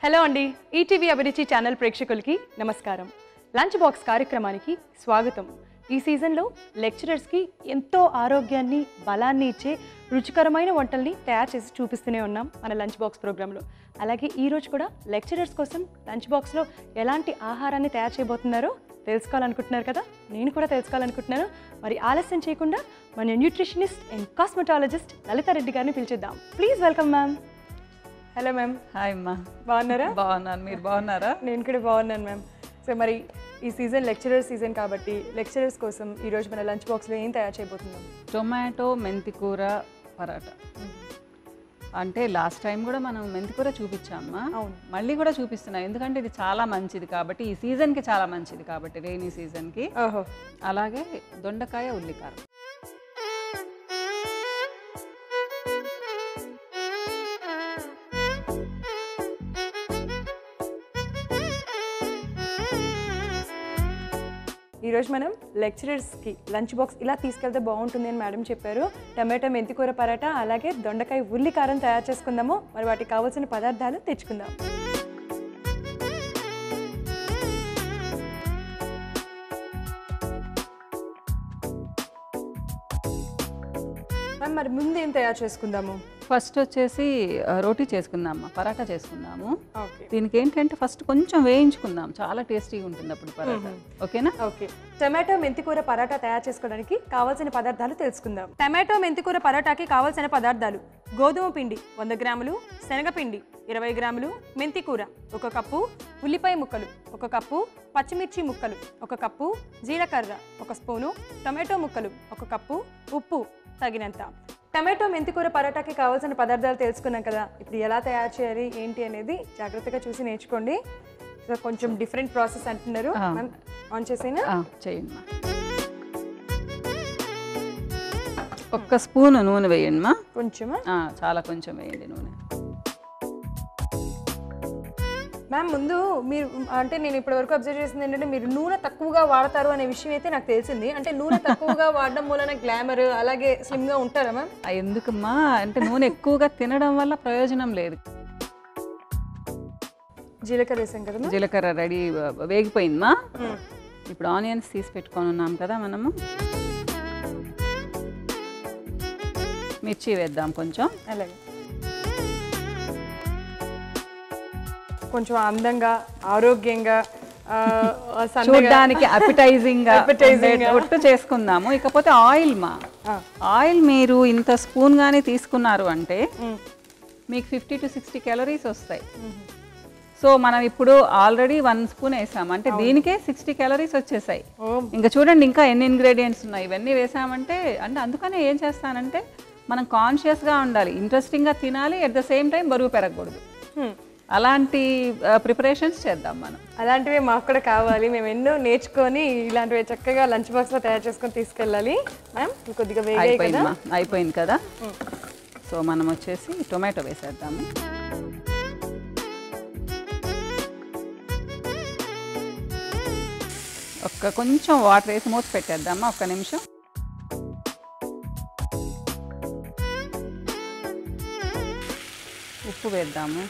Hello అండి ETV అభిరుచి channel ప్రేక్షకులకి నమస్కారం. లంచ్ బాక్స్ కార్యక్రమానికి స్వాగతం. ఈ సీజన్లో లెక్చరర్స్కి ఎంతో ఆరోగ్యాన్ని బలాన్ని ఇచ్చే రుచికరమైన వంటల్ని తయారు చేసి చూపిస్తూనే ఉన్నాం మన లంచ్ బాక్స్ ప్రోగ్రాంలో. అలాగే ఈరోజు కూడా లెక్చరర్స్ కోసం లంచ్ బాక్స్లో ఎలాంటి ఆహారాన్ని తయారు చేయబోతున్నారో తెలుసుకోవాలనుకుంటున్నారు కదా, నేను కూడా తెలుసుకోవాలనుకుంటున్నాను. మరి ఆలస్యం చేయకుండా మన న్యూట్రిషనిస్ట్ అండ్ కాస్మెటాలజిస్ట్ లలితారెడ్డి గారిని పిలిచేద్దాం. Please welcome ma'am. Hello ma'am. Hi అమ్మా. బాగున్నారా? బాగున్నాను, మీరు బాగున్నారా? నేను కూడా బాగున్నాను మ్యామ్. సో మరి ఈ సీజన్ లెక్చరర్ సీజన్ కాబట్టి లెక్చరర్స్ కోసం ఈరోజు మన లంచ్ బాక్స్లో ఏం తయారు చేయబోతున్నాం? టొమాటో మెంతికూర పరాటా. అంటే లాస్ట్ టైం కూడా మనం మెంతికూర చూపించామా, మళ్ళీ కూడా చూపిస్తున్నాం ఎందుకంటే ఇది చాలా మంచిది కాబట్టి, ఈ సీజన్కి చాలా మంచిది కాబట్టి, రెయినీ సీజన్కి. అలాగే దొండకాయ ఉల్లికారం. ఈరోజు మనం లెక్చరర్స్కి లంచ్ బాక్స్ ఇలా తీసుకెళ్తే బాగుంటుంది అని మేడం చెప్పారు. టమాటో మెంతికూర పరాటా అలాగే దొండకాయ ఉల్లికారం తయారు చేసుకుందాము. మరి వాటికి కావాల్సిన పదార్థాలు తెచ్చుకుందాం. మరి ముందు ఏం తయారు చేసుకుందాము? ఫస్ట్ వచ్చేసి రోటీ చేసుకుందామా, పరాటా చేసుకుందాము. దీనికి ఏంటంటే ఫస్ట్ కొంచెం వేయించుకుందాం, చాలా టేస్టీగా ఉంటుంది అప్పుడు పరాటా. ఓకేనా? ఓకే. టమాటో మెంతికూర పరాటా తయారు చేసుకోవడానికి కావాల్సిన పదార్థాలు తెలుసుకుందాం. టమాటో మెంతికూర పరాటాకి కావాల్సిన పదార్థాలు: గోధుమ పిండి 100 గ్రాములు, శనగపిండి 20 గ్రాములు, మెంతికూర 1 కప్పు, ఉల్లిపాయ ముక్కలు 1 కప్పు, పచ్చిమిర్చి ముక్కలు 1 కప్పు, జీలకర్ర 1 స్పూను, టమాటో ముక్కలు 1 కప్పు, ఉప్పు తగినంత. టమాటో మెంతికూర పరాటాకి కావాల్సిన పదార్థాలు తెలుసుకున్నాం కదా, ఇప్పుడు ఎలా తయారు చేయాలి ఏంటి అనేది జాగ్రత్తగా చూసి నేర్చుకోండి. సో కొంచెం డిఫరెంట్ ప్రాసెస్ అంటున్నారు. ఆన్ చేసేనా? చేయండి. 1 స్పూన్ నూనె వేయండి మా. కొంచెమా? చాలా కొంచెం వేయండి నూనె. మ్యామ్ ముందు మీరు అంటే నేను ఇప్పటి వరకు అబ్జర్వ్ చేసింది ఏంటంటే మీరు నూనె తక్కువగా వాడతారు అనే విషయం అయితే నాకు తెలిసింది. అంటే నూనె తక్కువగా వాడడం మూలన గ్లామర్ అలాగే స్లిమ్గా ఉంటారా మ్యామ్? ఎందుకమ్మా అంటే నూనె ఎక్కువగా తినడం వల్ల ప్రయోజనం లేదు. జీలకర్ర వేసాం కదా? జీలకర్ర రెడీ వేగిపోయిందమ్మా. ఇప్పుడు ఆనియన్స్ తీసి పెట్టుకొని ఉన్నాం కదా మనము. మిర్చి వేద్దాం కొంచెం. అలాగే కొంచెం అందంగా ఆరోగ్యంగా చూడడానికి అపిటైజింగ్ ఒట్టు చేసుకుందాము. ఇకపోతే ఆయిల్ మా, ఆయిల్ మీరు ఇంత స్పూన్ గానీ తీసుకున్నారు అంటే మీకు 50 to 60 క్యాలరీస్ వస్తాయి. సో మనం ఇప్పుడు ఆల్రెడీ 1 స్పూన్ వేసాము అంటే దీనికే 60 క్యాలరీస్ వచ్చేసాయి. ఇంకా చూడండి ఇంకా ఎన్ని ఇంగ్రీడియంట్స్ ఉన్నాయి. ఇవన్నీ వేసామంటే అంటే అందుకనే ఏం చేస్తానంటే మనం కాన్షియస్గా ఉండాలి, ఇంట్రెస్టింగ్గా తినాలి, అట్ ద సేమ్ టైం బరువు పెరగకూడదు. అలాంటి ప్రిపరేషన్స్ చేద్దాం మనం. అలాంటివి మాకు కూడా కావాలి. మేము ఎన్నో నేర్చుకొని ఇలాంటివి చక్కగా లంచ్ బాక్స్లో తయారు చేసుకొని తీసుకెళ్ళాలి. మ్యామ్ కొద్దిగా అయిపోయింది కదా. సో మనం వచ్చేసి టొమాటో వేసేద్దాము. కొంచెం వాటర్ వేసి మూత పెట్టేద్దామా 1 నిమిషం. ఉప్పు వేద్దాము.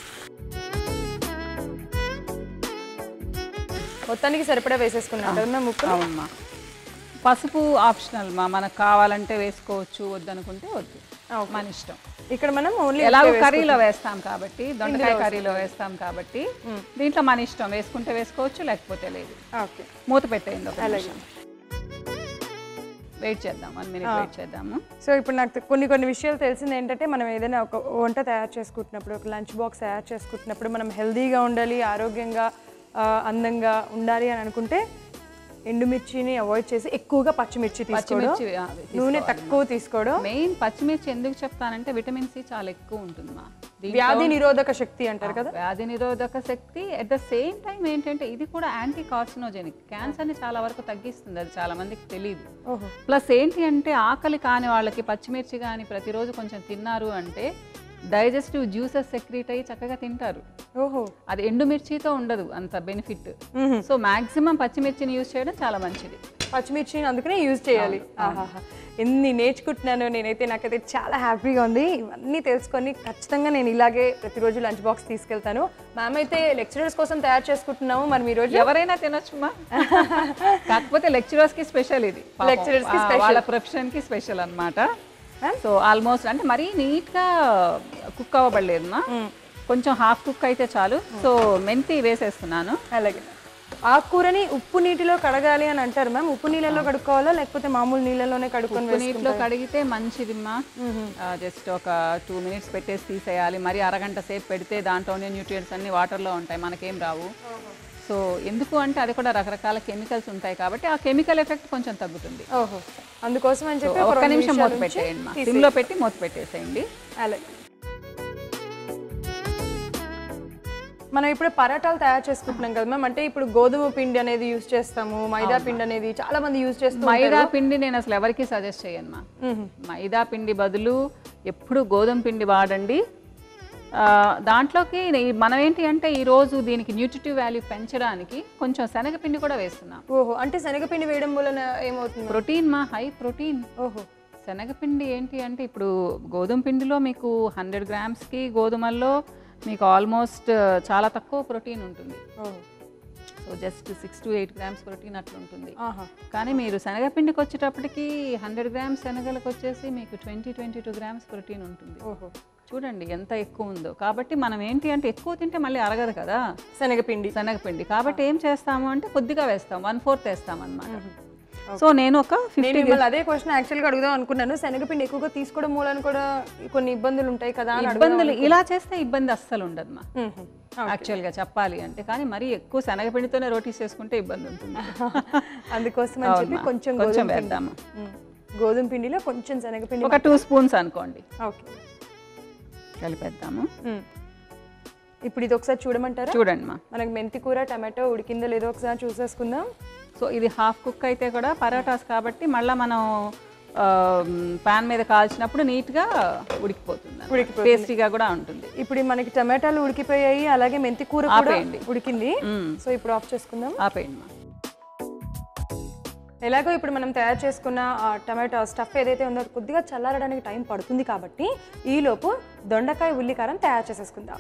మొత్తానికి సరిపడా వేసేసుకున్నాం కదా మ్యామ్ ఉప్పు? అవునమ్మా. పసుపు ఆప్షనల్ మా, మనకు కావాలంటే వేసుకోవచ్చు, వద్దనుకుంటే వద్దు, మన ఇష్టం. ఇక్కడ మనం ఓన్లీ ఎలాగో కర్రీలో వేస్తాం కాబట్టి, దొండకాయ కర్రీలో వేస్తాం కాబట్టి దీంట్లో మన ఇష్టం, వేసుకుంటే వేసుకోవచ్చు లేకపోతే లేదు. ఓకే. మూత పెట్టేయండి. అలాగే వెయిట్ చేద్దాం, 1 మినిట్ వెయిట్ చేద్దాము. సో ఇప్పుడు నాకు కొన్ని విషయాలు తెలిసింది ఏంటంటే మనం ఏదైనా ఒక వంట తయారు చేసుకుంటున్నప్పుడు, ఒక లంచ్ బాక్స్ తయారు చేసుకుంటున్నప్పుడు మనం హెల్దీగా ఉండాలి, ఆరోగ్యంగా అందంగా ఉండాలి అని అనుకుంటే ఎండుమిర్చిని అవాయిడ్ చేసి ఎక్కువగా పచ్చిమిర్చి తీసుకోవడం, నూనె తక్కువ తీసుకోవడం. మెయిన్ పచ్చిమిర్చి ఎందుకు చెప్తానంటే విటమిన్ సి చాలా ఎక్కువ ఉంటుంది మా, వ్యాధి నిరోధక శక్తి అంటారు కదా, వ్యాధి నిరోధక శక్తి. అట్ ద సేమ్ టైం ఏంటంటే ఇది కూడా యాంటీ కార్సినోజెనిక్, క్యాన్సర్ని చాలా వరకు తగ్గిస్తుంది, అది చాలా మందికి తెలియదు. ప్లస్ ఏంటి అంటే ఆకలి కాని వాళ్ళకి పచ్చిమిర్చి కానీ ప్రతిరోజు కొంచెం తిన్నారు అంటే డైజెస్టివ్ జ్యూసెస్ సెక్రీట్ అయ్యి చక్కగా తింటారు. అది ఎండుమిర్చితో ఉండదు అంత బెనిఫిట్. సో మాక్సిమం పచ్చిమిర్చిని యూజ్ చేయడం చాలా మంచిది. పచ్చిమిర్చిని అందుకనే యూజ్ చేయాలి. ఎన్ని నేర్చుకుంటున్నానో నేనైతే. నాకైతే చాలా హ్యాపీగా ఉంది. ఇవన్నీ తెలుసుకొని ఖచ్చితంగా నేను ఇలాగే ప్రతిరోజు లంచ్ బాక్స్ తీసుకెళ్తాను. మ్యామ్ అయితే లెక్చరర్స్ కోసం తయారు చేసుకుంటున్నాము, మరి మీ రోజు ఎవరైనా తినొచ్చుమా. కాకపోతే లెక్చరర్స్కి స్పెషల్ ఇది, లెక్చరర్స్కి వాళ్ళ ప్రొఫెషన్కి స్పెషల్ అన్నమాట. సో ఆల్మోస్ట్ అంటే మరీ నీట్గా కుక్ అవ్వబడలేదమ్మా, కొంచెం హాఫ్ కుక్ అయితే చాలు. సో మెంతి వేసేస్తున్నాను. అలాగే ఆకుకూరని ఉప్పు నీటిలో కడగాలి అని అంటారు మ్యామ్. ఉప్పు నీళ్ళలో కడుక్కోవాలా లేకపోతే మామూలు నీళ్ళలోనే కడుక్కొని? ఉప్పు నీటిలో కడిగితే మంచిదిమ్మా. జస్ట్ ఒక 2 minutes పెట్టేసి తీసేయాలి. మరి అరగంట సేపు పెడితే దాంట్లోనే న్యూట్రియంట్స్ అన్ని వాటర్లో ఉంటాయి, మనకేం రావు. సో ఎందుకు అంటే అది కూడా రకరకాల కెమికల్స్ ఉంటాయి కాబట్టి ఆ కెమికల్ ఎఫెక్ట్ కొంచెం తగ్గుతుంది. ఓహో, అందుకోసం అని చెప్పి ఒక్క నిమిషం మూత పెట్టేయండి మా, సిమ్లో పెట్టి మూత పెట్టేసేయండి. అలాగే మనం ఇప్పుడు పరాటాలు తయారు చేసుకుంటున్నాం కదా మ్యామ్. అంటే ఇప్పుడు గోధుమ పిండి అనేది యూజ్ చేస్తాము, మైదా పిండి అనేది చాలా మంది యూజ్ చేస్తాము. మైదా పిండి నేను అసలు ఎవరికి సజెస్ట్ చేయను మా. మైదా పిండి బదులు ఎప్పుడు గోధుమ పిండి వాడండి. దాంట్లోకి మనం ఏంటి అంటే ఈరోజు దీనికి న్యూట్రిటివ్ వాల్యూ పెంచడానికి కొంచెం శనగపిండి కూడా వేస్తున్నాం. ఓహో, అంటే శనగపిండి వేయడం వలన ఏమవుతుంది? ప్రోటీన్ మా, హై ప్రోటీన్. ఓహో, శనగపిండి ఏంటి అంటే ఇప్పుడు గోధుమ పిండిలో మీకు 100 grams గోధుమల్లో మీకు ఆల్మోస్ట్ చాలా తక్కువ ప్రోటీన్ ఉంటుంది. So just 6 to 8 grams protein అట్లా ఉంటుంది. కానీ మీరు శనగపిండికి వచ్చేటప్పటికి 100 grams శనగలకు వచ్చేసి మీకు 20-22 grams ప్రోటీన్ ఉంటుంది. చూడండి ఎంత ఎక్కువ ఉందో. కాబట్టి మనం ఏంటి అంటే ఎక్కువ తింటే మళ్ళీ అరగదు కదా శనగపిండి. కాబట్టి ఏం చేస్తాము అంటే కొద్దిగా వేస్తాం, 1/4 వేస్తాం అన్నమాట. సో నేను ఒక 50. అదే క్వశ్చన్ యాక్చువల్గా అడుగుదాం అనుకున్నాను. శనగపిండి ఎక్కువగా తీసుకోవడం మూలన కూడా కొన్ని ఇబ్బందులు ఉంటాయి కదా? ఇబ్బందులు ఇలా చేస్తే ఇబ్బంది అస్సలు ఉండదు మా, యాక్చువల్గా చెప్పాలి అంటే. కానీ మరీ ఎక్కువ శనగపిండితోనే రోటీస్ చేసుకుంటే ఇబ్బంది ఉంటుంది. అందుకోసం అని చెప్పి కొంచెం వేద్దాము. గోధుమ పిండిలో కొంచెం శనగపిండి ఒక 2 spoons అనుకోండి. ఓకే, కలిపేద్దాము. ఇప్పుడు ఇది ఒకసారి చూడమంటారా? చూడండి మా. మనకి మెంతి కూర టమాటో ఉడికిందో లేదో ఒకసారి చూసేసుకుందాం. సో ఇది హాఫ్ కుక్ అయితే కూడా పరాటాస్ కాబట్టి మళ్ళీ మనం పాన్ మీద కాల్చినప్పుడు నీట్గా ఉడికిపోతుంది, టేస్టీగా కూడా ఉంటుంది. ఇప్పుడు మనకి టమాటాలు ఉడికిపోయాయి, అలాగే మెంతి కూర కూడా ఉడికింది. సో ఇప్పుడు ఆఫ్ చేసుకుందాం. ఆపేయండి మా. ఎలాగో ఇప్పుడు మనం తయారు చేసుకున్న టమాటో స్టఫ్ ఏదైతే ఉందో కొద్దిగా చల్లారడానికి టైం పడుతుంది కాబట్టి ఈలోపు దొండకాయ ఉల్లికారం తయారు చేసేసుకుందాం.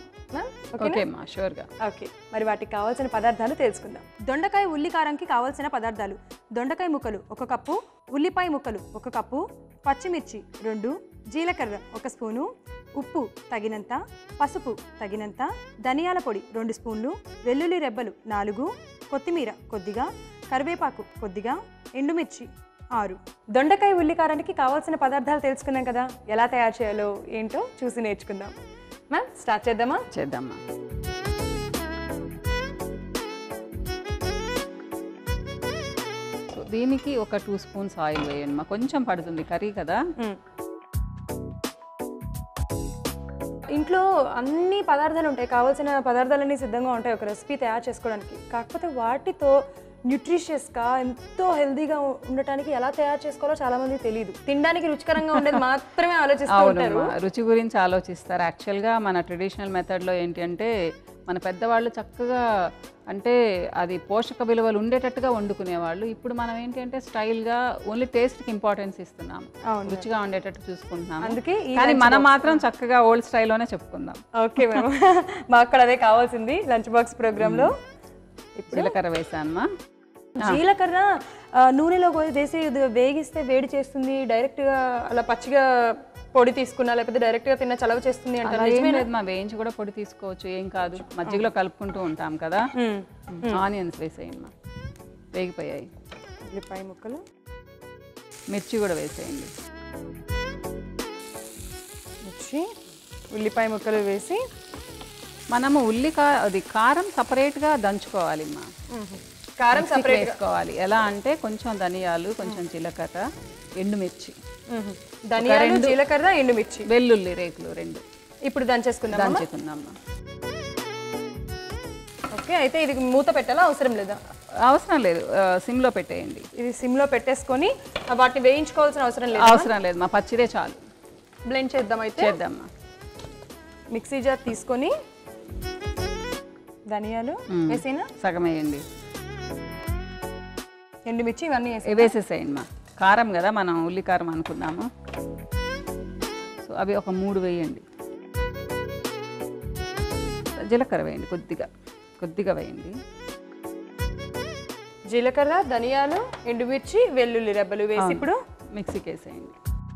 ఓకే, మరి వాటికి కావాల్సిన పదార్థాలు తెలుసుకుందాం. దొండకాయ ఉల్లికారంకి కావాల్సిన పదార్థాలు: దొండకాయ ముక్కలు 1 కప్పు, ఉల్లిపాయ ముక్కలు 1 కప్పు, పచ్చిమిర్చి 2, జీలకర్ర 1 స్పూను, ఉప్పు తగినంత, పసుపు తగినంత, ధనియాల పొడి 2 స్పూన్లు, వెల్లుల్లి రెబ్బలు 4, కొత్తిమీర కొద్దిగా, కరివేపాకు కొద్దిగా, ఎండుమిర్చి 6. దొండకాయ ఉల్లికారానికి కావాల్సిన పదార్థాలు తెలుసుకున్నాం కదా, ఎలా తయారు చేయాలో ఏంటో చూసి నేర్చుకుందాం. మ్యామ్ స్టార్ట్ చేద్దామా? చేద్దామా. దీనికి ఒక 2 spoons ఆయిల్ వేయండి మా, కొంచెం పడుతుంది కర్రీ కదా. ఇంట్లో అన్ని పదార్థాలు ఉంటాయి, కావాల్సిన పదార్థాలన్నీ సిద్ధంగా ఉంటాయి ఒక రెసిపీ తయారు చేసుకోవడానికి. కాకపోతే వాటితో న్యూట్రిషియస్గా ఎంతో హెల్దీగా ఉండటానికి ఎలా తయారు చేసుకోవాలో చాలా మంది తెలియదు. తినడానికి రుచికరంగా ఉండేది మాత్రమే ఆలోచిస్తూ ఉంటారు. రుచి గురించి ఆలోచిస్తారు. యాక్చువల్గా మన ట్రెడిషనల్ మెథడ్లో ఏంటి అంటే మన పెద్దవాళ్ళు చక్కగా అంటే అది పోషక విలువలు ఉండేటట్టుగా వండుకునేవాళ్ళు. ఇప్పుడు మనం ఏంటి అంటే స్టైల్గా ఓన్లీ టేస్ట్కి ఇంపార్టెన్స్ ఇస్తున్నాం, రుచిగా ఉండేటట్టు చూసుకుంటున్నాం. అందుకే కానీ మనం మాత్రం చక్కగా ఓల్డ్ స్టైల్లోనే చెప్పుకుందాం. ఓకే మ్యామ్, మాకు కూడా అదే కావాల్సింది లంచ్ బాక్స్ ప్రోగ్రాంలో. జీలకర్ర వేసానమ్మా. జీలకర్ర నూనెలో వేసి వేగిస్తే వేడి చేస్తుంది, డైరెక్ట్గా అలా పచ్చిగా పొడి తీసుకున్నా లేకపోతే డైరెక్ట్గా తిన్నా చలవ చేస్తుంది అంటారు. మా వేయించి కూడా పొడి తీసుకోవచ్చు, ఏం కాదు. మజ్జిగలో కలుపుకుంటూ ఉంటాం కదా. ఆనియన్స్ వేసేయండి మా, వేగిపోయాయి. ఉల్లిపాయ ముక్కలు, మిర్చి కూడా వేసేయండి. మిర్చి ఉల్లిపాయ ముక్కలు వేసి మనము అది కారం సపరేట్గా దంచుకోవాలి మా. కారం సపరేట్ వేసుకోవాలి. ఎలా అంటే కొంచెం ధనియాలు, కొంచెం జీలకర్ర, ఎండుమిర్చి, ధనియాలు, జీలకర్ర, ఎండుమిర్చి, వెల్లుల్లి రేకులు 2 ఇప్పుడు దంచేసుకుందాం. ఓకే, అయితే ఇది మూత పెట్టాలా అవసరం లేదా? అవసరం లేదు, సిమ్లో పెట్టేయండి. ఇది సిమ్లో పెట్టేసుకొని వాటిని వేయించుకోవాల్సిన అవసరం లేదు. అవసరం లేదు మా, పచ్చిదే చాలు. బ్లెండ్ చేద్దాం. అయితే చేద్దామా. మిక్సీ జార్ తీసుకొని ధనియాలు వేసేనా? సగం వేయండి. ఎండుమిర్చి ఇవన్నీ వేసేసేయండి మా. కారం కదా, మనం ఉల్లి కారం అనుకున్నాము. సో అవి ఒక 3 వేయండి. జీలకర్ర వేయండి, కొద్దిగా వేయండి. జీలకర్ర, ధనియాలు, ఎండుమిర్చి, వెల్లుల్లి రెబ్బలు వేసి ఇప్పుడు మిక్సీకి వేసేయండి.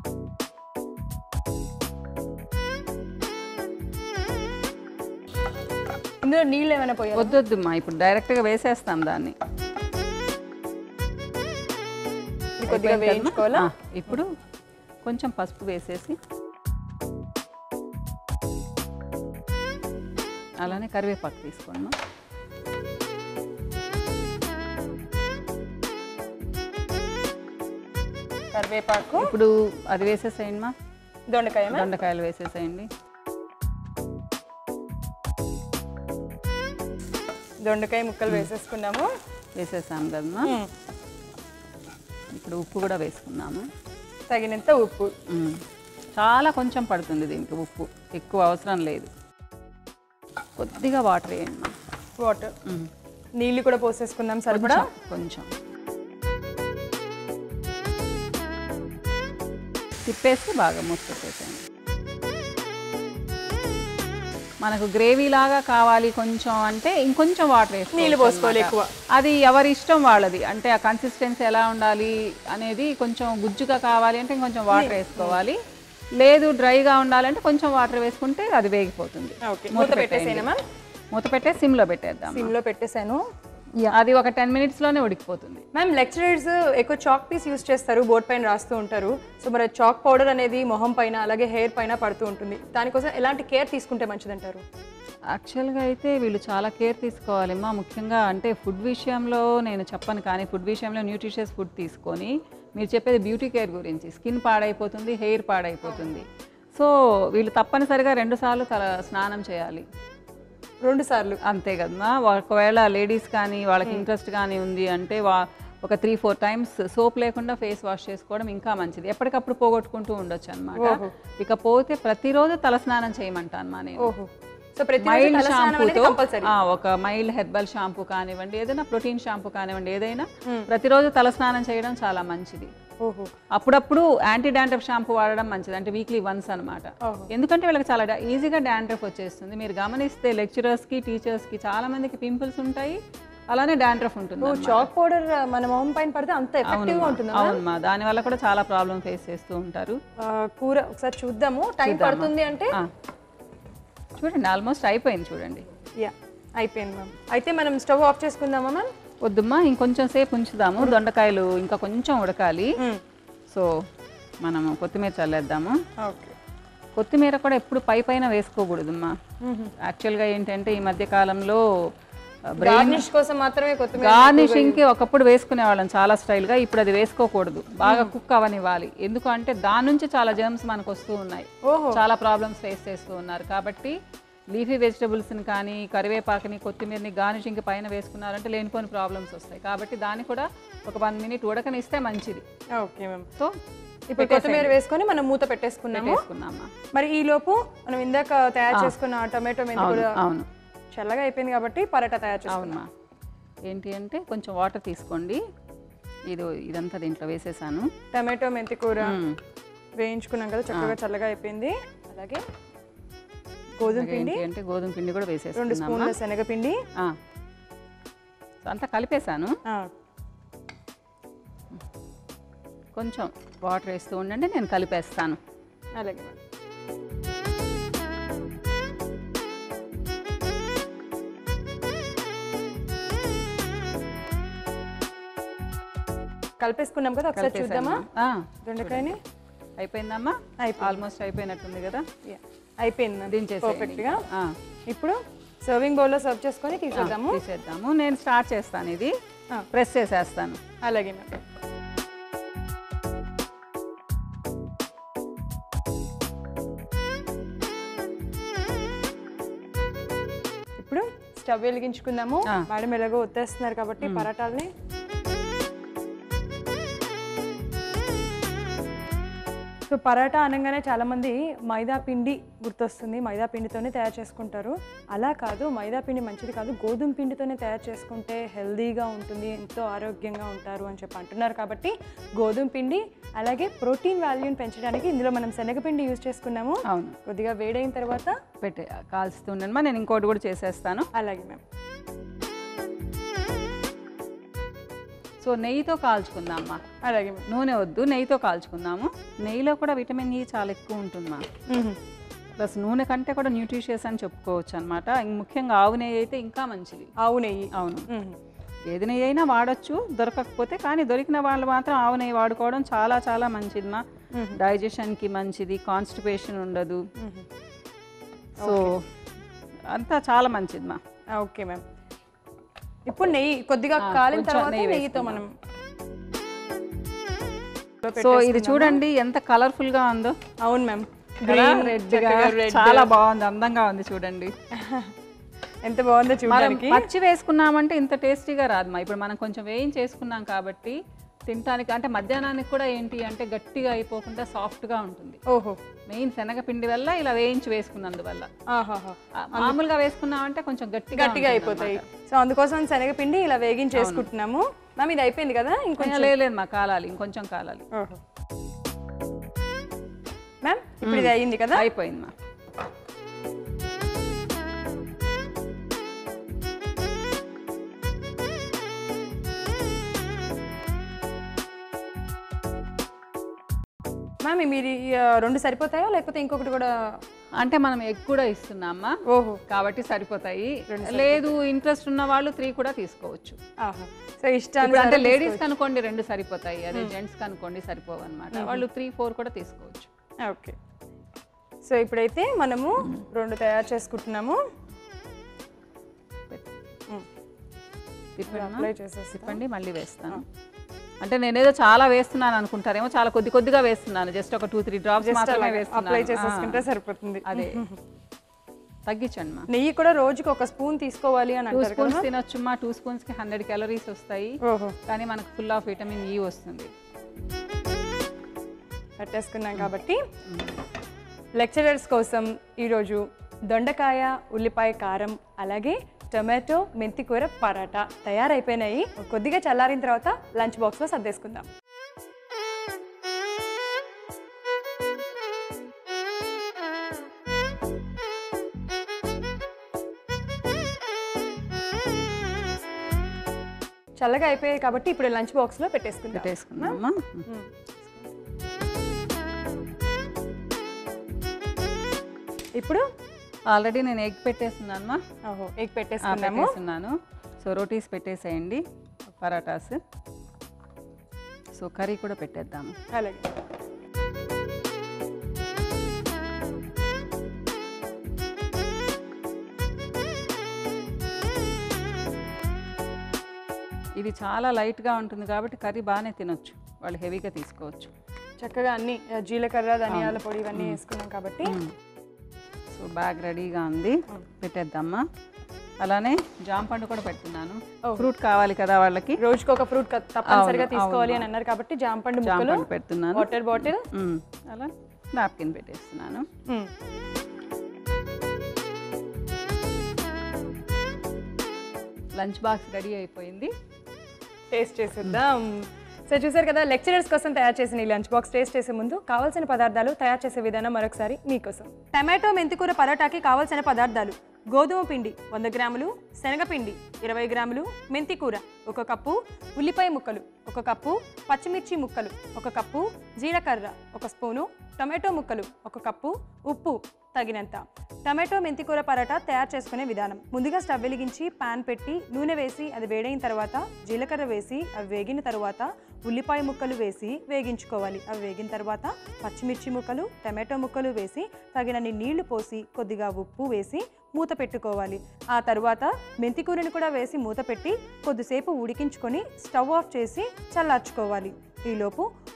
ఇందులో నీళ్ళు ఏమైనా పోయాలి? వద్దొద్దమ్మా, ఇప్పుడు డైరెక్ట్గా వేసేస్తాం దాన్ని. కొద్దిగా వేయించుకోవాలా? ఇప్పుడు కొంచెం పసుపు వేసేసి అలానే కరివేపాకు తీసుకోండి. కరివేపాకు ఇప్పుడు అది వేసేసేయండి మా. దొండకాయలు వేసేసేయండి. దొండకాయ ముక్కలు వేసేసుకున్నాము. వేసేసాము కదమ్మా. ఇప్పుడు ఉప్పు కూడా వేసుకున్నాము, తగినంత ఉప్పు. చాలా కొంచెం పడుతుంది దీనికి ఉప్పు, ఎక్కువ అవసరం లేదు. కొద్దిగా వాటర్ వేయండి మా. వాటర్, నీళ్ళు కూడా పోసేసుకుందాం సరిపడా. కొంచెం తిప్పేసి బాగా మూసి పెట్టేసేయండి. మనకు గ్రేవీ లాగా కావాలి కొంచెం అంటే ఇంకొంచెం వాటర్ వేసి నీళ్ళు పోసుకోవాలి ఎక్కువ. అది ఎవరి ఇష్టం వాళ్ళది. అంటే ఆ కన్సిస్టెన్సీ ఎలా ఉండాలి అనేది, కొంచెం గుజ్జుగా కావాలి అంటే ఇంకొంచెం వాటర్ వేసుకోవాలి, లేదు డ్రైగా ఉండాలంటే కొంచెం వాటర్ వేసుకుంటే అది వేగిపోతుంది. మూత పెట్టేసేనా? మూత పెట్టేసి సిమ్లో పెట్టేద్దాం. సిమ్లో పెట్టేసాను. అది ఒక 10 minutesలోనే ఉడికిపోతుంది. మ్యామ్, లెక్చరర్స్ ఎక్కువ చాక్ పీస్ యూస్ చేస్తారు, బోర్డ్ పైన రాస్తూ ఉంటారు. సో మరి చాక్ పౌడర్ అనేది మొహం పైన అలాగే హెయిర్ పైన పడుతూ ఉంటుంది. దానికోసం ఎలాంటి కేర్ తీసుకుంటే మంచిదంటారు? యాక్చువల్గా అయితే వీళ్ళు చాలా కేర్ తీసుకోవాలమ్మా. ముఖ్యంగా అంటే ఫుడ్ విషయంలో నేను చెప్పను, కానీ ఫుడ్ విషయంలో న్యూట్రిషియస్ ఫుడ్ తీసుకొని, మీరు చెప్పేది బ్యూటీ కేర్ గురించి, స్కిన్ పాడైపోతుంది, హెయిర్ పాడైపోతుంది. సో వీళ్ళు తప్పనిసరిగా 2 సార్లు తల స్నానం చేయాలి. 2 సార్లు అంతే కదమ్మా. ఒకవేళ లేడీస్ కానీ వాళ్ళకి ఇంట్రెస్ట్ కానీ ఉంది అంటే ఒక 3-4 times సోప్ లేకుండా ఫేస్ వాష్ చేసుకోవడం ఇంకా మంచిది. ఎప్పటికప్పుడు పోగొట్టుకుంటూ ఉండొచ్చు అనమాట. ఇకపోతే ప్రతిరోజు తలస్నానం చేయమంటాను మా నేను. మైల్డ్ షాంపూతో, ఒక మైల్డ్ హెర్బల్ షాంపూ కానివ్వండి, ఏదైనా ప్రోటీన్ షాంపూ కానివ్వండి, ఏదైనా ప్రతిరోజు తలస్నానం చేయడం చాలా మంచిది. అప్పుడప్పుడు యాంటీ డాండ్రఫ్ షాంపూ వాడడం మంచిది, అంటే వీక్లీ వన్స్ అనమాట. ఎందుకంటే వీళ్ళకి చాలా ఈజీగా డాండ్రఫ్ వచ్చేస్తుంది. మీరు గమనిస్తే లెక్చరర్స్కి, టీచర్స్కి చాలా మందికి పింపుల్స్ ఉంటాయి, అలానే డాండ్రఫ్ ఉంటుంది. చాక్ పౌడర్ మన మొహం పైన పడితే అంత ఎఫెక్టివ్ గా ఉంటుంది. అవునమ్మా, దానివల్ల కూడా చాలా ప్రాబ్లం ఫేస్ చేస్తూ ఉంటారు. కూర ఒకసారి చూద్దాము, టైం పడుతుంది అంటే. చూడండి, ఆల్మోస్ట్ అయిపోయింది చూడండి. అయిపోయింది మ్యామ్. అయితే మనం స్టవ్ ఆఫ్ చేసుకుందామా మ్యామ్? వద్దమ్మా, ఇంకొంచెం సేపు ఉంచుదాము. దొండకాయలు ఇంకా కొంచెం ఉడకాలి. సో మనము కొత్తిమీర చల్లేద్దాము. కొత్తిమీర కూడా ఎప్పుడు పైన వేసుకోకూడదమ్మా. యాక్చువల్గా ఏంటంటే ఈ మధ్య కాలంలో గార్నిష్ కోసం మాత్రమే కొత్తిమీర, గార్నిషింగ్కి ఒకప్పుడు వేసుకునే వాళ్ళం చాలా స్టైల్గా. ఇప్పుడు అది వేసుకోకూడదు, బాగా కుక్ అవనివ్వాలి. ఎందుకంటే దాని నుంచి చాలా జర్మ్స్ మనకు వస్తూ ఉన్నాయి, చాలా ప్రాబ్లమ్స్ ఫేస్ చేస్తూ ఉన్నారు. కాబట్టి లీఫీ వెజిటబుల్స్ని కానీ, కరివేపాకుని, కొత్తిమీరని గార్నిషింగ్కి పైన వేసుకున్నారంటే లేనిపోని ప్రాబ్లమ్స్ వస్తాయి. కాబట్టి దాన్ని కూడా ఒక 1 minute ఉడకనిస్తే మంచిది. Okay ma'am. సో ఇప్పుడు కొత్తిమీర వేసుకొని మనం మూత పెట్టేసుకున్నాము. మరి ఈ లోపు మనం ఇందాక తయారు చేసుకున్న టొమాటో మెంతి కూడా చల్లగా అయిపోయింది కాబట్టి పరాటా తయారు చేసుకున్నాం. ఏంటి అంటే కొంచెం వాటర్ తీసుకోండి. ఇదంతా దీంట్లో వేసేసాను. టమాటో మెంతి కూర వేయించుకున్నాం కదా, చక్కగా చల్లగా అయిపోయింది. అలాగే గోధుమ పిండి, అంటే గోధుమ పిండి కూడా వేసేసాను. 2 స్పూన్ల శనగపిండి అంతా కలిపేసాను. కొంచెం వాటర్ వేస్తూ ఉండండి, నేను కలిపేస్తాను. అలాగే కలిపేసుకున్నాం కదా, ఒకసారి చూద్దామా దొండకాయని. అయిపోయిందమ్మా, ఆల్మోస్ట్ అయిపోయినట్టుంది కదా. అయిపోయింది పర్ఫెక్ట్గా. ఇప్పుడు సర్వింగ్ బౌల్లో సర్వ్ చేసుకొని తీసేద్దాము. నేను స్టార్ట్ చేస్తాను, ఇది ప్రెస్ చేసేస్తాను. అలాగే మ్యామ్. ఇప్పుడు స్టవ్ వెలిగించుకుందాము. మేడం ఎలాగో వత్తేస్తున్నారు కాబట్టి పరాటాలని సో పరాటా అనగానే చాలామంది మైదా పిండి గుర్తొస్తుంది, మైదా పిండితోనే తయారు చేసుకుంటారు. అలా కాదు, మైదా పిండి మంచిది కాదు, గోధుమ పిండితోనే తయారు చేసుకుంటే హెల్దీగా ఉంటుంది, ఎంతో ఆరోగ్యంగా ఉంటారు అని చెప్పి అంటున్నారు. కాబట్టి గోధుమ పిండి అలాగే ప్రోటీన్ వాల్యూని పెంచడానికి ఇందులో మనం శనగపిండి యూజ్ చేసుకున్నాము. అవును, కొద్దిగా వేడైన తర్వాత కాల్స్తుండమ్మా. నేను ఇంకోటి కూడా చేసేస్తాను. అలాగే మ్యామ్. సో నెయ్యితో కాల్చుకుందామా. అలాగే నూనె వద్దు, నెయ్యితో కాల్చుకుందాము. నెయ్యిలో కూడా విటమిన్ ఈ చాలా ఎక్కువ ఉంటుందమ్మా. ప్లస్ నూనె కంటే కూడా న్యూట్రిషియస్ అని చెప్పుకోవచ్చు అనమాట. ముఖ్యంగా ఆవు నెయ్యి అయితే ఇంకా మంచిది. ఆవు నెయ్యి, అవును, ఏది నెయ్యి అయినా వాడచ్చు దొరకకపోతే, కానీ దొరికిన వాళ్ళు మాత్రం ఆవు నెయ్యి వాడుకోవడం చాలా చాలా మంచిదిమా. డైజెషన్కి మంచిది, కాన్స్టిపేషన్ ఉండదు. సో అంతా చాలా మంచిదిమా. Okay ma'am. ఇప్పుడు నెయ్యి కొద్దిగా కాలిన తర్వాత నెయ్యితో మనం, సో ఇది చూడండి ఎంత కలర్ఫుల్ గా ఉందో. అవును మ్యామ్, గ్రీన్ రెడ్ గా చాలా బాగుంది, అందంగా ఉంది చూడండి. ఎంత బాగుందో చూడడానికి. పచ్చి వేసుకున్నామంటే ఇంత టేస్టీగా రాదుమా. ఇప్పుడు మనం కొంచెం వేయించేసుకున్నాం కాబట్టి తినడానికి, అంటే మధ్యాహ్నానికి కూడా ఏంటి అంటే గట్టిగా అయిపోకుండా సాఫ్ట్గా ఉంటుంది. ఓహో, మెయిన్ శనగపిండి వల్ల ఇలా వేయించి వేసుకున్నందువల్ల. మామూలుగా వేసుకున్నామంటే కొంచెం గట్టిగా అయిపోతాయి. సో అందుకోసం శనగపిండి ఇలా వేగించేసుకుంటున్నాము. మ్యామ్ ఇది అయిపోయింది కదా, ఇంకొంచెం లేదు మా కాలాలి, ఇంకొంచెం కాలాలి. మ్యామ్ ఇప్పుడు ఇది అయింది కదా, అయిపోయింది మా. మ్యామ్ మీరు 2 సరిపోతాయా లేకపోతే ఇంకొకటి కూడా? అంటే మనం ఎగ్ కూడా ఇస్తున్నామా. ఓహో, కాబట్టి సరిపోతాయి. లేదు ఇంట్రెస్ట్ ఉన్న వాళ్ళు 3 కూడా తీసుకోవచ్చు. సో ఇష్టాన్ని, అంటే లేడీస్ కనుకోండి 2 సరిపోతాయి, అదే జెంట్స్ కనుకోండి సరిపోవు అనమాట. వాళ్ళు 3-4 కూడా తీసుకోవచ్చు. ఓకే, సో ఇప్పుడైతే మనము 2 తయారు చేసుకుంటున్నాము. తిప్పండి, మళ్ళీ వేస్తాను. అంటే నేనేదో చాలా వేస్తున్నాను అనుకుంటారేమో, చాలా కొద్దిగా వేస్తున్నాను. జస్ట్ ఒక 2-3 డ్రాప్స్ మాత్రమే వేస్తున్నాను. అప్లై చేసేసుకుంటే సరిపోతుంది. అదే తగ్గించండి మా. నెయ్యి కూడా రోజుకి 1 స్పూన్ తీసుకోవాలి అని అంటారు. 2 స్పూన్స్ తినొచ్చుమా. 2 స్పూన్స్కి 100 క్యాలరీస్ వస్తాయి. కానీ మనకు ఫుల్ ఆఫ్ విటమిన్ ఈ వస్తుంది. పెట్టేసుకున్నాం కాబట్టి లెక్చరర్స్ కోసం ఈరోజు దొండకాయ, ఉల్లిపాయ కారం, అలాగే టొమాటో, మెంతికూర పరాటా తయారైపోయినాయి. కొద్దిగా చల్లారిన తర్వాత లంచ్ బాక్స్లో సర్దేసుకుందాం. చల్లగా అయిపోయాయి కాబట్టి ఇప్పుడు లంచ్ బాక్స్లో పెట్టేసుకుందామా. ఇప్పుడు ఆల్రెడీ నేను ఎగ్ పెట్టేస్తున్నాను. ఎగ్ పెట్టేసుకున్నాను. సో రోటీస్ పెట్టేసేయండి, పరాటాస్. సో కర్రీ కూడా పెట్టేద్దాము. అలాగే. ఇది చాలా లైట్గా ఉంటుంది కాబట్టి కర్రీ బాగానే తినొచ్చు, వాళ్ళు హెవీగా తీసుకోవచ్చు. చక్కగా అన్ని జీలకర్ర, ధనియాల పొడి ఇవన్నీ వేసుకున్నాం కాబట్టి. సో బ్యాగ్ రెడీగా ఉంది, పెట్టేద్దామా. అలానే జాంపండు కూడా పెడుతున్నాను. ఫ్రూట్ కావాలి కదా వాళ్ళకి, రోజుకి ఒక ఫ్రూట్ తప్పనిసరిగా తీసుకోవాలి అని అన్నారు కాబట్టి జాంపండు పెడుతున్నాను. వాటర్ బాటిల్, అలా నాప్కిన్ పెట్టేస్తున్నాను. లంచ్ బాక్స్ రెడీ అయిపోయింది, టేస్ట్ చేసేద్దాం. సో చూసారు కదా, లెక్చరర్స్ కోసం తయారు చేసిన ఈ లంచ్ బాక్స్ టేస్ట్ చేసే ముందు కావాల్సిన పదార్థాలు, తయారు చేసే విధానం మరొకసారి మీకోసం. టమాటో మెంతికూర పరోటాకి కావాల్సిన పదార్థాలు: గోధుమ పిండి 100 గ్రాములు, శనగపిండి 20 గ్రాములు, మెంతికూర 1 కప్పు, ఉల్లిపాయ ముక్కలు 1 కప్పు, పచ్చిమిర్చి ముక్కలు 1 కప్పు, జీలకర్ర 1 స్పూను, టొమాటో ముక్కలు 1 కప్పు, ఉప్పు తగినంత. టమాటో మెంతికూర పరోటా తయారు చేసుకునే విధానం: ముందుగా స్టవ్ వెలిగించి పాన్ పెట్టి నూనె వేసి అది వేడైన తర్వాత జీలకర్ర వేసి అవి వేగిన తర్వాత ఉల్లిపాయ ముక్కలు వేసి వేగించుకోవాలి. అవి వేగిన తర్వాత పచ్చిమిర్చి ముక్కలు, టమాటో ముక్కలు వేసి తగినన్ని నీళ్లు పోసి కొద్దిగా ఉప్పు వేసి మూత పెట్టుకోవాలి. ఆ తర్వాత మెంతికూరని కూడా వేసి మూత పెట్టి కొద్దిసేపు ఉడికించుకొని స్టవ్ ఆఫ్ చేసి చల్లార్చుకోవాలి. ఈలోపు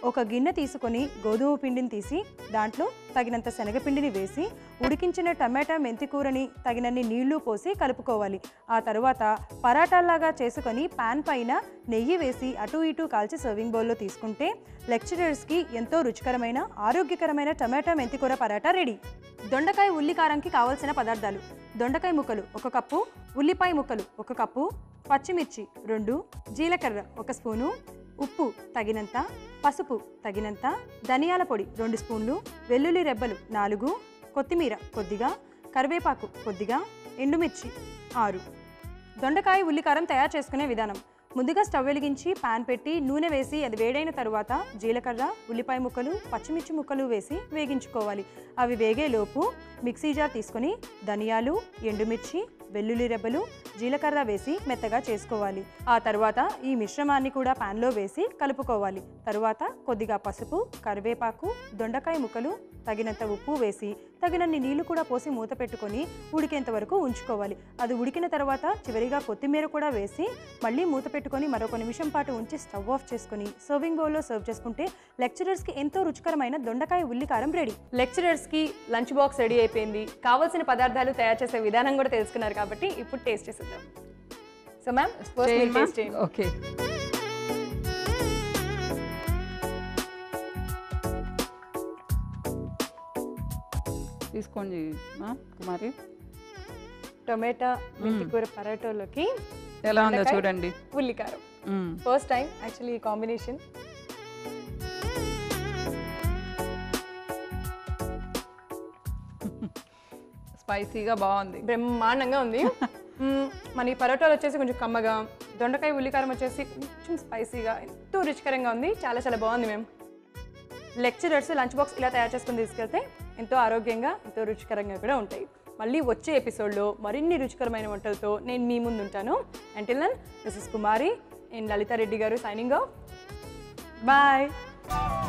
ఒక గిన్నె తీసుకొని గోధుమ పిండిని తీసి దాంట్లో తగినంత శనగపిండిని వేసి ఉడికించిన టమాటా మెంతి కూరని తగినన్ని నీళ్లు పోసి కలుపుకోవాలి. ఆ తర్వాత పరాటాల్లాగా చేసుకొని పాన్ పైన నెయ్యి వేసి అటు ఇటు కాల్చి సర్వింగ్ బౌల్లో తీసుకుంటే లెక్చరర్స్కి ఎంతో రుచికరమైన ఆరోగ్యకరమైన టమాటా మెంతి కూర పరాటా రెడీ. దొండకాయ ఉల్లి కారంకి కావాల్సిన పదార్థాలు: దొండకాయ ముక్కలు 1 కప్పు, ఉల్లిపాయ ముక్కలు 1 కప్పు, పచ్చిమిర్చి 2, జీలకర్ర 1 స్పూను, ఉప్పు తగినంత, పసుపు తగినంత, ధనియాల పొడి 2 స్పూన్లు, వెల్లుల్లి రెబ్బలు 4, కొత్తిమీర కొద్దిగా, కరివేపాకు కొద్దిగా, ఎండుమిర్చి 6. దొండకాయ ఉల్లికారం తయారు చేసుకునే విధానం: ముందుగా స్టవ్ వెలిగించి పాన్ పెట్టి నూనె వేసి అది వేడైన తరువాత జీలకర్ర, ఉల్లిపాయ ముక్కలు, పచ్చిమిర్చి ముక్కలు వేసి వేగించుకోవాలి. అవి వేగేలోపు మిక్సీ జార్ తీసుకొని ధనియాలు, ఎండుమిర్చి, వెల్లుల్లి రెబ్బలు, జీలకర్ర వేసి మెత్తగా చేసుకోవాలి. ఆ తర్వాత ఈ మిశ్రమాన్ని కూడా పాన్లో వేసి కలుపుకోవాలి. తరువాత కొద్దిగా పసుపు, కరివేపాకు, దొండకాయ ముక్కలు, తగినంత ఉప్పు వేసి తగినన్ని నీళ్లు కూడా పోసి మూత పెట్టుకొని ఉడికేంత వరకు ఉంచుకోవాలి. అది ఉడికిన తర్వాత చివరిగా కొత్తిమీర కూడా వేసి మళ్ళీ మూత పెట్టుకొని మరొక నిమిషం పాటు ఉంచి స్టవ్ ఆఫ్ చేసుకొని సర్వింగ్ బౌల్లో సర్వ్ చేసుకుంటే లెక్చరర్స్కి ఎంతో రుచికరమైన దొండకాయ ఉల్లికారం రెడీ. లెక్చరర్స్కి లంచ్ బాక్స్ రెడీ అయిపోయింది. కావాల్సిన పదార్థాలు తయారు చేసే విధానం కూడా తెలుసుకున్నారు కాబట్టి ఇప్పుడు టేస్ట్ చేసేద్దాం. సో మ్యామ్ ఫస్ట్ టేస్ట్ చేయండి. ఓకే, తీసుకోండి కుమారి. టొమాటో మెంతి కూర పరాటోలోకి ఎలా ఉందో చూడండి. ఉల్లికారం ఫస్ట్ టైం యాక్చువల్లీ ఈ కాంబినేషన్. స్పైసీగా బాగుంది, బ్రహ్మాండంగా ఉంది. మన ఈ పరోటాలు వచ్చేసి కొంచెం కమ్మగా, దొండకాయ ఉల్లికారం వచ్చేసి కొంచెం స్పైసీగా, ఎంతో రుచికరంగా ఉంది. చాలా చాలా బాగుంది. మేము లెక్చరర్స్ లంచ్ బాక్స్ ఇలా తయారు చేసుకుని తీసుకెళ్తే ఎంతో ఆరోగ్యంగా, ఎంతో రుచికరంగా కూడా ఉంటాయి. మళ్ళీ వచ్చే ఎపిసోడ్లో మరిన్ని రుచికరమైన వంటలతో నేను మీ ముందు ఉంటాను. Until then this is Kumari and Lalitha Reddy గారు సైనింగ్ ఆఫ్. బాయ్.